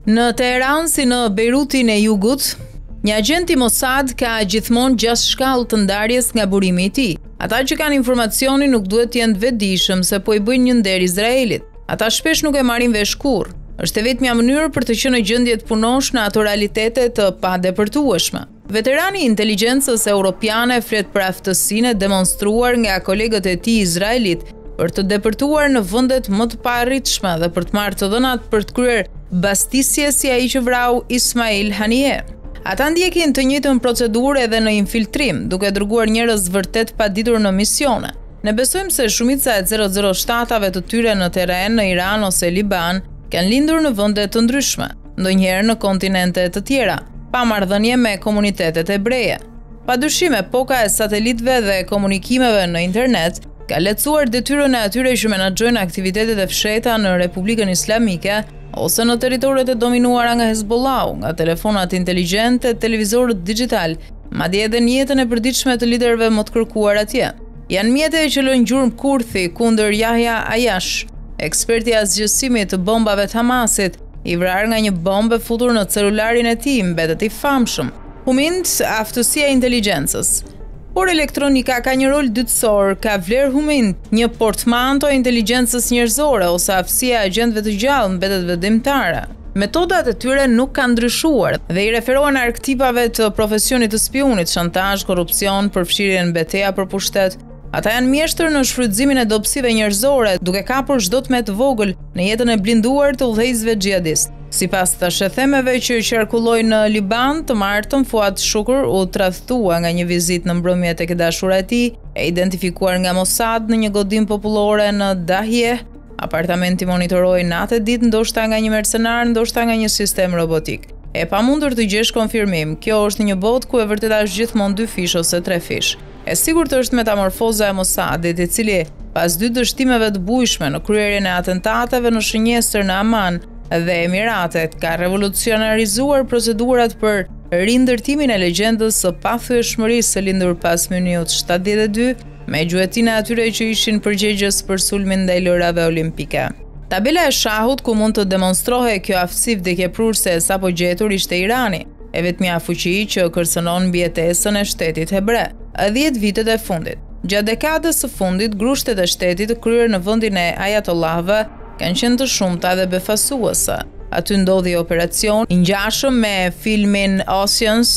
Në Teheran si në Beirutin e Jugut, një agent i Mossad ka gjithmonë 6 shkallë të ndarjes nga burimi i tij. Ata që kanë informacionin nuk duhet të jenë të vetëdijshëm se po i bëjnë një nder Izraelit. Ata shpesh nuk e marrin vesh kurrë. Është e vetmja mënyrë për të qenë në gjendje të punosh në ato realitete të padepërtueshme. Veterani i inteligjencës europiane flet për aftësinë e demonstruar nga kolegët e tij izraelit për të depërtuar në vendet më të paarritshme dhe për të marrë të dhënat për të kryer bastisje si ai që vrau Ismail Haniyeh. Ata ndjekin të njëjtën procedurë edhe në infiltrim, duke dërguar njerëz vërtet paditur në misione. Ne besojmë se shumica e 007-ave të tyre në terren në Iran ose Liban kanë lindur në vende të ndryshme, ndonjëherë në kontinente të tjera, pa marrëdhënie me komunitetet hebreje. Padyshim epoka e satelitëve dhe komunikimeve në internet ka lehtësuar detyrën e atyre që menaxhojnë aktivitetet e fshehta në Republikën Islamike ose në territoret e dominuara nga Hezbollahu, nga telefonat inteligjente, televizorët digital, madje edhe në jetën e përditshme të liderëve më të kërkuar atje. Janë mjete që lënë gjurmë kurthi kundër Yahya Ayash, eksperti i zgjesimit të bombave të Hamasit, i vrarë nga një bombë futur në celularin e tij, mbetet i famshëm. Humint, aftësia e inteligjencës. Por elektronika ka një rol dytësor, ka vlerë humint, një portmanto e inteligjencës njerëzore ose aftësia e agjentëve të gjallë mbetet vetëdimtare. Metodat e tyre nuk kanë ndryshuar dhe i referohen arkektipave të profesionit të spionit, shantazh, korrupsion, përfshirje në betejë për pushtet. Ata janë mjeshtër në shfrytëzimin e dobësive njerëzore, duke kapur çdo tmë të vogël në jetën e blinduar të udhëheqësve xhihadist. Sipas të shethemeve që qarkullojnë në Liban, të martën Fuad Shukr u tradhtua nga një vizitë në mbrëmje tek dashura e tij, e identifikuar nga Mossad në një godim popullore në Dahie. Apartamenti monitoroi natë e ditë, ndoshta nga një mercenar, ndoshta nga një sistem robotik. E pamundur të gjesh konfirmim. Kjo është një botë ku e vërteta është gjithmonë 2 fish ose 3 fish. E sigurt është metamorfoza e Mossadit, i cili pas 2 dështimeve të bujshme në kryerjen e atentateve në shënjestër në Aman dhe Emiratet, ka revolucionarizuar procedurat për rindërtimin e legjendës së pathyeshmërisë së lindur pas Muniut 72, me gjuetin e atyre që ishin përgjegjës për sulmin ndaj lojrave olimpike. Tabela e shahut ku mund të demonstrohej kjo aftësi vdekjeprurse sapo gjetur ishte Irani, e vetmja fuqi që kërcënon mbijetesën e shtetit hebre. 10 vitet e fundit. Gjatë dekadës së fundit, grushtet e shtetit të kryer në vendin e ajatollahëve kanë qenë të shumta dhe befasuese. Aty ndodhi operacion i ngjashëm me filmin Oceans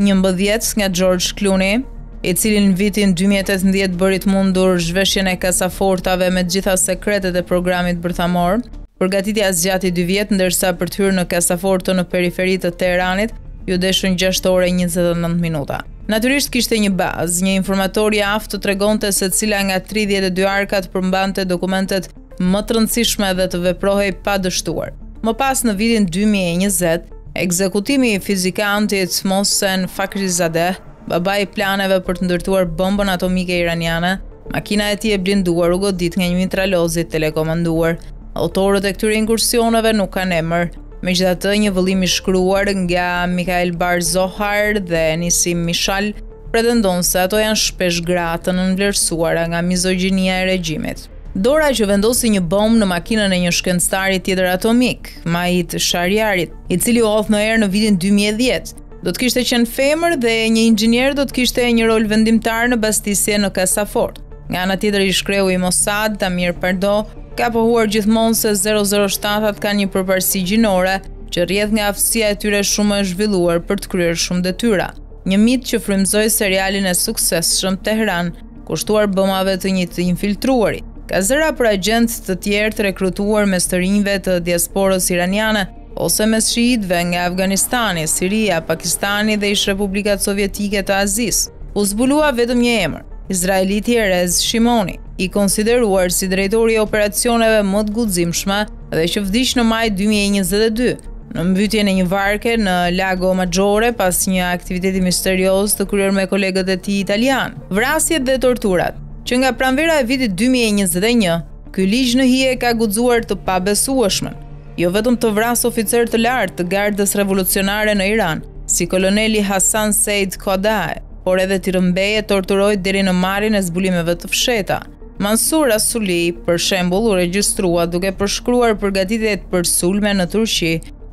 11 nga George Clooney, i cili në vitin 2018 bëri të mundur zhveshjen e kasafortave me të gjitha sekretet e programit bërthamor. Përgatitja zgjati 2 vjet, ndërsa për të hyrë në kasafortën në periferi të Teheranit ju deshën 6 ore 29 minuta. Natyrisht kishte një bazë, një informator i aftë të tregonte se cila nga 32 arkat përmbante dokumentet më të rëndësishme dhe të veprohej pa dështuar. Më pas në vitin 2020, ekzekutimi i fizikantit Mohsen Fakhrizadeh, babai i planeve për të ndërtuar bombën atomike iraniane, makina e tij e blinduar u godit nga një mitraloz i telekomanduar. Autorët e këtyre inkursioneve nuk kanë emër. Megjithatë, një vëllim i shkruar nga Mikhail Bar-Zohar dhe Nisim Mishal pretendon se ato janë shpesh gra të nënvlerësuara nga mizogjinia e regjimit. Dora që vendosi një bombë në makinën e një shkencëtari tjetër atomik, Majid Shariarit, i cili u hodh në erë në vitin 2010, do të kishte qenë femër dhe një inxhinier do të kishte një rol vendimtar në bastisje në kasafort. Nga ana tjetër, i shkreu i Mossad, Tamir Pardo, ka pohuar gjithmonë se 007-at kanë një përparësi gjinore që rrjedh nga aftësia e tyre shumë e zhvilluar për të kryer shumë detyra. Një mit që frymëzoi serialin e suksesshëm Tehran, kushtuar bomave të një të infiltruarit. Ka zëra për agent të tjerë të rekrutuar mes të rinjve të diasporës iraniane ose mes shiitëve nga Afganistani, Siria, Pakistani dhe ish Republikat Sovjetike të Azisë. U zbulua vetëm një emër, izraeliti Erez Shimoni, i konsideruar si drejtori i operacioneve më të guximshme dhe që vdiq në maj 2022 në mbytjen e një varke në Lago Maggiore pas një aktiviteti misterioz të kryer me kolegët e tij italian. Vrasjet dhe torturat. Që nga pranvera e vitit 2021, ky ligj në hije ka guxuar të pabesueshmen, jo vetëm të vras oficer të lartë të gardës revolucionare në Iran, si koloneli Hasan Seid Kodai, por edhe Tirëmbeje torturoi deri në marrjen e zbulimeve të fshehta. Mansur Asuli, për shembull, u regjistrua duke përshkruar përgatitjet për sulme në Turqi,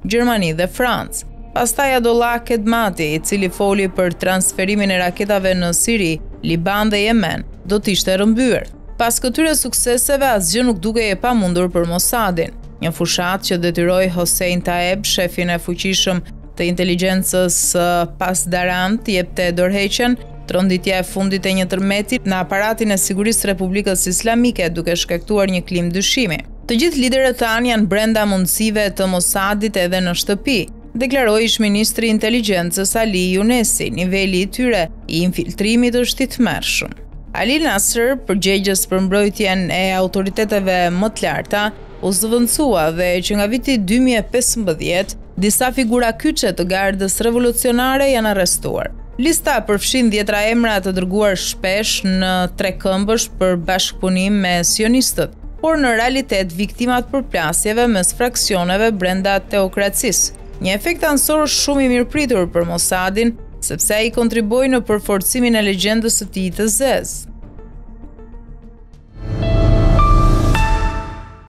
Gjermani dhe Francë. Pastaj Abdullah Kedmati, i cili foli për transferimin e raketave në Siri, Liban dhe Yemen, do të ishte rrëmbyer. Pas këtyre sukseseve, asgjë nuk dukej e pamundur për Mossadin, një fushat që detyroi Hossein Taeb, shefin e fuqishëm të inteligjencës Pasdaran, të jepte dorëheqjen tronditja e fundit e një tërmeti në aparatin e sigurisë Republikës Islamike, duke shkaktuar një klim dyshimi. Të gjithë liderët tanë janë brenda mundësive të Mossadit edhe në shtëpi, deklaroi ish-ministri i inteligjencës Ali Younesi. Niveli i tyre i infiltrimit është i tmerrshëm. Ali Nasser, përgjegjës për mbrojtjen e autoriteteve më të larta, u zëvendësua dhe që nga viti 2015 disa figura kyçe të gardës revolucionare janë arrestuar. Lista përfshin 10 emra të dërguar shpesh në trekëmbësh për bashkëpunim me sionistët, por në realitet viktimat përplasjeve mes fraksioneve brenda teokracisë. Një efekt ansor shumë i mirëpritur për Mossadin, sepse ai kontriboi në përforcimin e legjendës së tij të zezë.